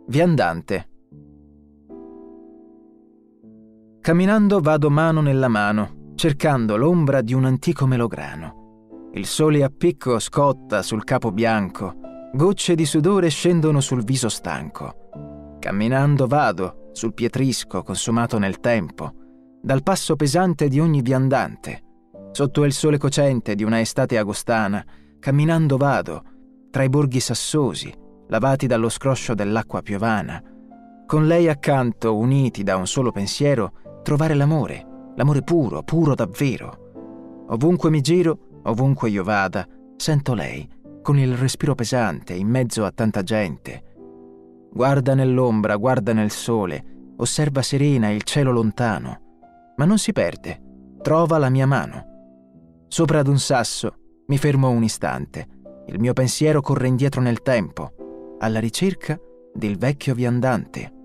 Viandante. Camminando vado mano nella mano, cercando l'ombra di un antico melograno. Il sole a picco scotta sul capo bianco, gocce di sudore scendono sul viso stanco. Camminando vado sul pietrisco consumato nel tempo, dal passo pesante di ogni viandante. Sotto il sole cocente di una estate agostana, camminando vado, tra i borghi sassosi, lavati dallo scroscio dell'acqua piovana. Con lei accanto, uniti da un solo pensiero, trovare l'amore puro, puro davvero. Ovunque mi giro, ovunque io vada, sento lei, con il respiro pesante, in mezzo a tanta gente. Guarda nell'ombra, guarda nel sole, osserva serena il cielo lontano, ma non si perde, trova la mia mano. Sopra ad un sasso mi fermo un istante, il mio pensiero corre indietro nel tempo, alla ricerca del vecchio viandante.